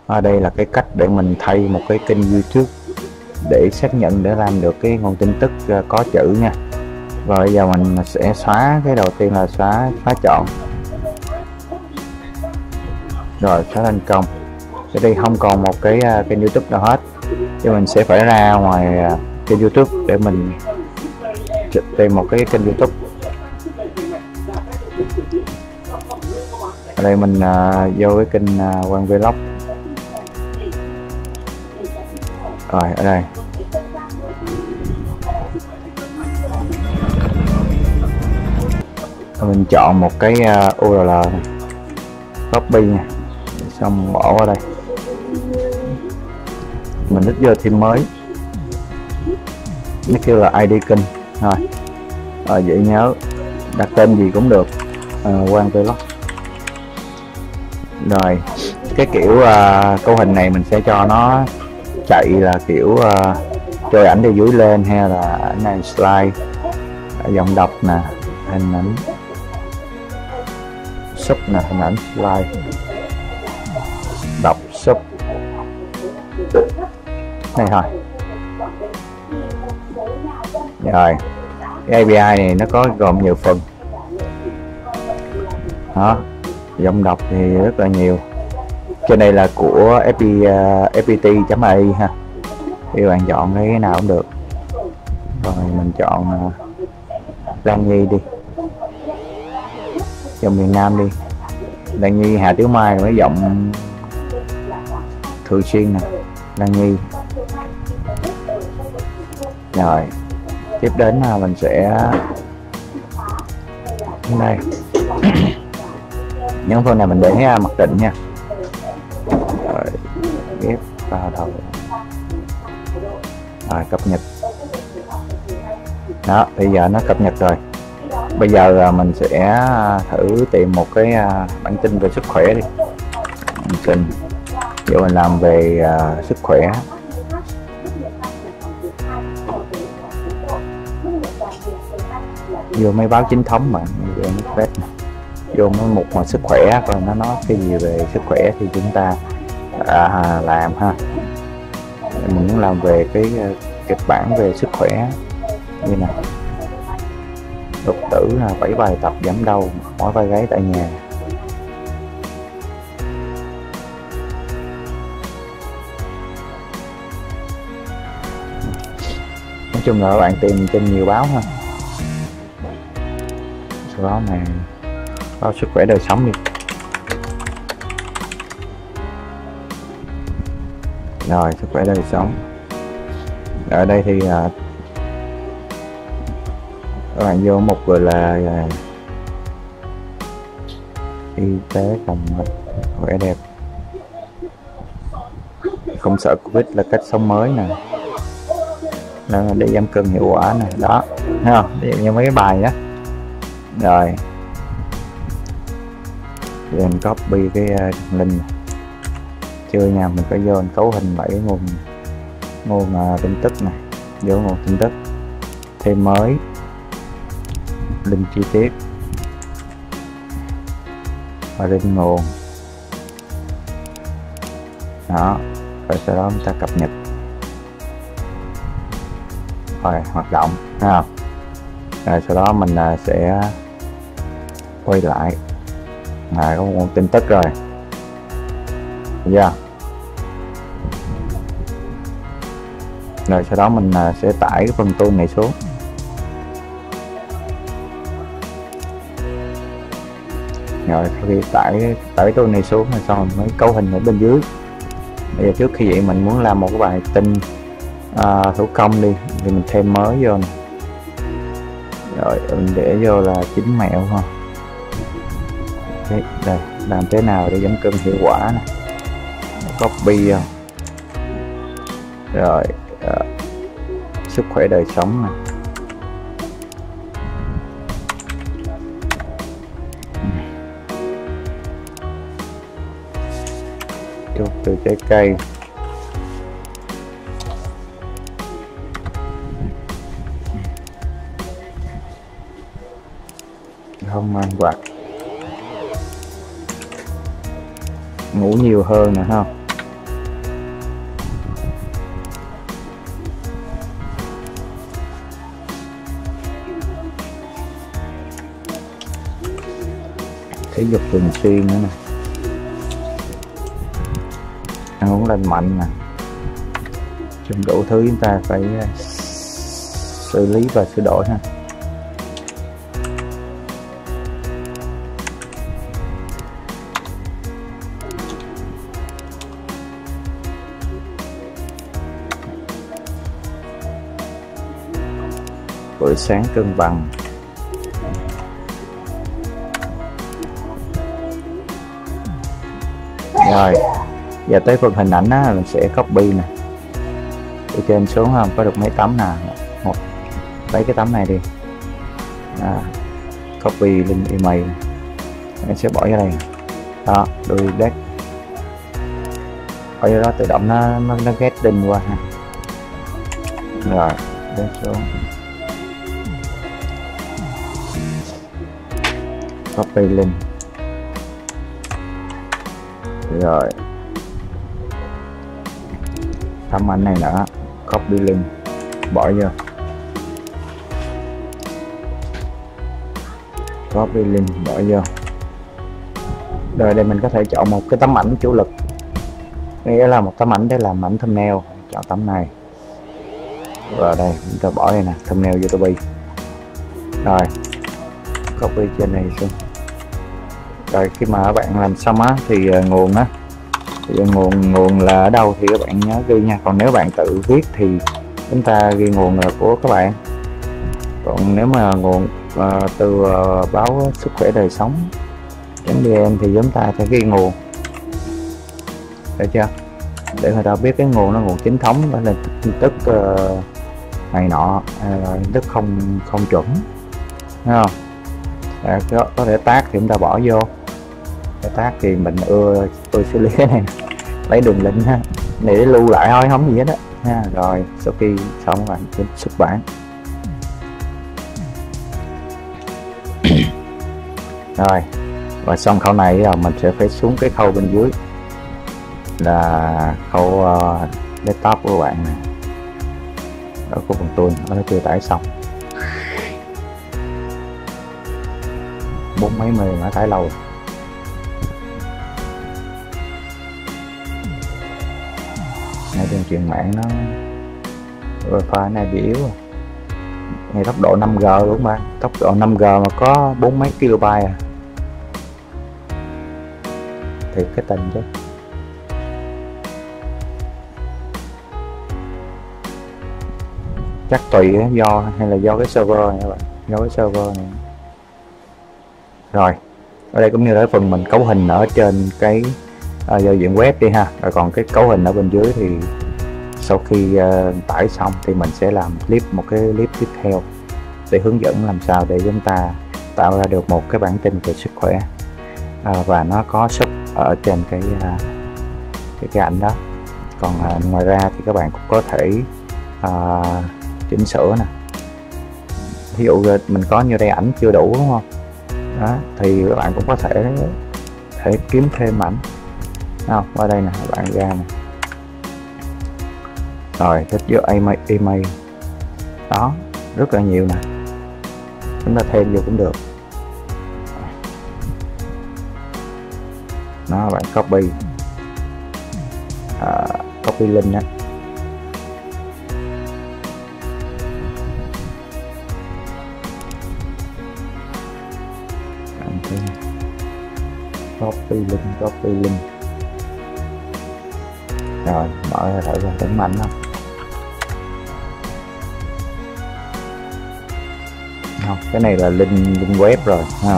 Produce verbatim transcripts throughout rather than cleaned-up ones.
À, đây là cái cách để mình thay một cái kênh YouTube để xác nhận để làm được cái nguồn tin tức có chữ nha. Và bây giờ mình sẽ xóa, cái đầu tiên là xóa xóa chọn. Rồi xóa thành công. Ở đây không còn một cái kênh YouTube nào hết, thì mình sẽ phải ra ngoài kênh YouTube để mình tìm một cái kênh YouTube. Ở đây mình uh, vô cái kênh uh, Quang Vlog. Rồi ở đây mình chọn một cái uh, u rờ lờ này, copy nha, xong bỏ vào đây. Mình thích vô thêm mới, nó kêu là i đê kênh thôi. Rồi dễ nhớ, đặt tên gì cũng được, uh, Quang Vlog. Rồi cái kiểu uh, cấu hình này mình sẽ cho nó chạy là kiểu uh, chơi ảnh từ dưới lên, hay là ảnh này slide, giọng đọc nè, hình ảnh sub nè, hình ảnh slide, đọc sub này thôi. Rồi cái a pê i này nó có gồm nhiều phần đó. Giọng đọc thì rất là nhiều. Trên đây là của ép pê tê chấm a i ha, thì bạn chọn cái nào cũng được. Rồi mình chọn uh, Lan Nhi đi, dòng miền Nam đi, Lan Nhi Hà Tiếu Mai, mấy giọng thường xuyên nè, Lan Nhi. Rồi tiếp đến là mình sẽ đây những phần này mình để mặc định nha. Rồi ghép vào đầu. Rồi cập nhật. Đó, bây giờ nó cập nhật rồi. Bây giờ mình sẽ thử tìm một cái bản tin về sức khỏe đi. Mình xin giờ mình làm về uh, sức khỏe. Vô mấy báo chính thống mà vô mấy mục mà sức khỏe, rồi nó nói cái gì về sức khỏe thì chúng ta à, làm ha. Mình muốn làm về cái kịch bản về sức khỏe như này. Đột tử là bảy bài tập giảm đau mỏi vai gáy tại nhà. Nói chung là các bạn tìm trên nhiều báo ha. Sau đó này báo sức khỏe đời sống đi. Rồi sức khỏe đời sống. Ở đây thì uh, các bạn vô một gọi là uh, y tế phòng bệnh khỏe đẹp, không sợ Covid là cách sống mới nè, là để giảm cân hiệu quả nè. Đó thấy không, như mấy cái bài đó. Rồi mình copy cái uh, link này. Chưa nha, mình phải vô mình cấu hình bảy nguồn nguồn uh, tin tức này, vô nguồn tin tức, thêm mới, link chi tiết và link nguồn. Đó, rồi sau đó chúng ta cập nhật. Rồi hoạt động thấy không? Rồi sau đó mình uh, sẽ quay lại là có một nguồn tin tức rồi. Yeah. Rồi sau đó mình uh, sẽ tải cái phần tool này xuống. Rồi khi tải tải tool này xuống rồi xong mới cấu hình ở bên dưới. Bây giờ trước khi vậy mình muốn làm một cái bài tin uh, thủ công đi, thì mình thêm mới vô này. Rồi mình để vô là chính mẹo ha. Okay, đây làm thế nào để giảm cân hiệu quả này, copy không? Rồi uh, sức khỏe đời sống này. Chút từ trái cây. Không ăn vặt, ngủ nhiều hơn nè ha. thể dục thường xuyên nữa nè, ăn uống lành mạnh nè, chung đủ thứ chúng ta phải xử lý và sửa đổi ha. Buổi sáng cân bằng. Rồi giờ tới phần hình ảnh á, mình sẽ copy nè, từ trên xuống không có được mấy tấm nè, một lấy cái tấm này đi, à, copy link email này. Mình sẽ bỏ vô đây đó, đôi deck ở đó tự động nó nó, nó ghét link qua ha. Rồi đến xuống copy link, rồi tấm ảnh này nữa, copy link bỏ vô, copy link bỏ vô. Rồi đây mình có thể chọn một cái tấm ảnh chủ lực, nghĩa là một tấm ảnh để làm ảnh thumbnail, chọn tấm này. Rồi đây chúng ta bỏ đây nè, thumbnail YouTube. Rồi copy trên này xuống. Rồi khi mà các bạn làm xong á thì uh, nguồn á thì nguồn nguồn là ở đâu thì các bạn nhớ ghi nha. Còn nếu bạn tự viết thì chúng ta ghi nguồn là của các bạn. Còn nếu mà nguồn uh, từ uh, báo sức khỏe đời sống .vn thì chúng ta sẽ ghi nguồn, được chưa, để người ta biết cái nguồn nó nguồn chính thống, đó là tin tức uh, này nọ, uh, tin tức không không chuẩn, thấy không? À, có, có thể tag thì chúng ta bỏ vô, cái tag thì mình ưa tôi xử lý cái này, lấy đường link ha, để lưu lại thôi, không gì hết á ha. Rồi sau khi xong bạn xuất bản. Rồi và xong khâu này rồi mình sẽ phải xuống cái khâu bên dưới là khâu uh, desktop của bạn này, ở khu phần tool nó chưa tải xong, bốn mấy mươi nó tải lâu. Ngay trên truyền mạng nó wifi này bị yếu, ngay tốc độ năm G đúng không bạn, tốc độ năm G mà có bốn mấy kilobyte à, thì cái tình chứ. Chắc tùy do hay là do cái server này các bạn, do cái server này. Rồi ở đây cũng như là phần mình cấu hình ở trên cái uh, giao diện web đi ha. Rồi còn cái cấu hình ở bên dưới thì sau khi uh, tải xong thì mình sẽ làm clip, một cái clip tiếp theo để hướng dẫn làm sao để chúng ta tạo ra được một cái bản tin về sức khỏe, uh, và nó có sub ở trên cái uh, cái, cái ảnh đó. Còn uh, ngoài ra thì các bạn cũng có thể uh, chỉnh sửa nè, ví dụ mình có như đây ảnh chưa đủ đúng không đó, thì các bạn cũng có thể thể kiếm thêm ảnh không, qua đây nè các bạn ra nè, rồi thích vô email, email đó, rất là nhiều nè, chúng ta thêm vô cũng được đó. Bạn copy à, copy link á, copy link, copy link. Rồi mở ra thử ra tính mạnh không? Không, cái này là link link web rồi ha.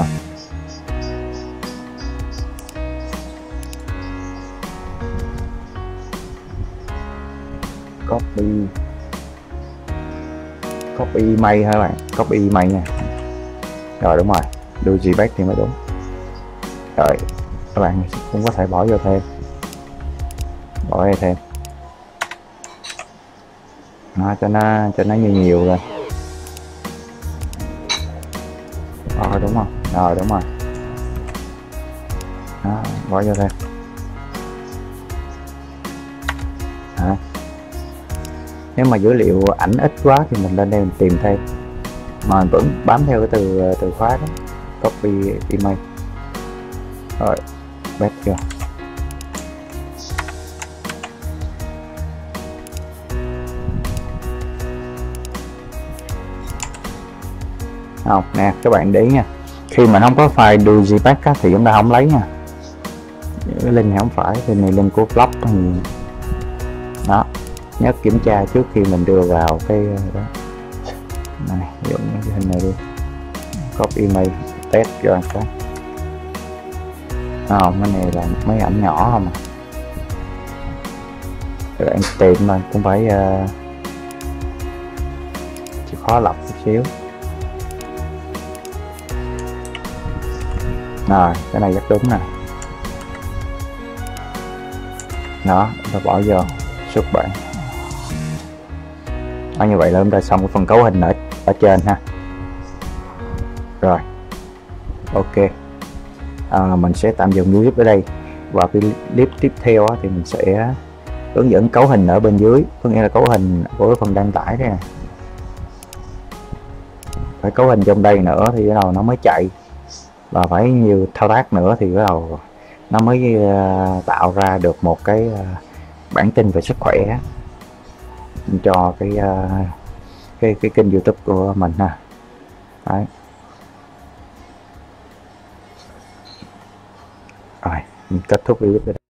Copy copy email hả bạn? Copy email nha. Rồi đúng rồi, đưa gback thì mới đúng. Rồi các bạn cũng có thể bỏ vô thêm, bỏ vô thêm nó cho nó cho nó nhiều nhiều rồi. Rồi đúng không? Rồi đúng rồi đó, bỏ vô thêm đó. Nếu mà dữ liệu ảnh ít quá thì mình lên đây mình tìm thêm, mà mình vẫn bám theo cái từ từ khóa đó, copy email Rồi bét chưa. Không nè các bạn để ý nha, khi mà không có file digipack á, thì chúng ta không lấy nha. Cái link này không phải, link này link của blog thì đó, nhớ kiểm tra trước khi mình đưa vào cái đó. Này dùng cái hình này đi, copy image test cho cái. Không, cái này là mấy ảnh nhỏ không à. Các bạn tìm mà cũng phải uh, chịu khó lọc chút xíu. Rồi cái này rất đúng nè, đó ta bỏ vô xuất bản. Đó, như vậy là chúng ta xong cái phần cấu hình ở ở trên ha. Rồi ok, à, mình sẽ tạm dừng clip ở đây, và cái clip tiếp theo á, thì mình sẽ hướng dẫn cấu hình ở bên dưới, có nghĩa là cấu hình của cái phần đăng tải đây nè, phải cấu hình trong đây nữa thì bắt đầu nó mới chạy, và phải nhiều thao tác nữa thì bắt đầu nó mới uh, tạo ra được một cái uh, bản tin về sức khỏe cho cái uh, cái cái kênh YouTube của mình ha. Đấy. Rồi, mình kết thúc video.